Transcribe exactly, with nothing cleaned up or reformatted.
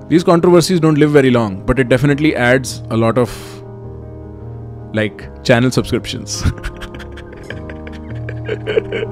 These controversies don't live very long, but it definitely adds a lot of like channel subscriptions.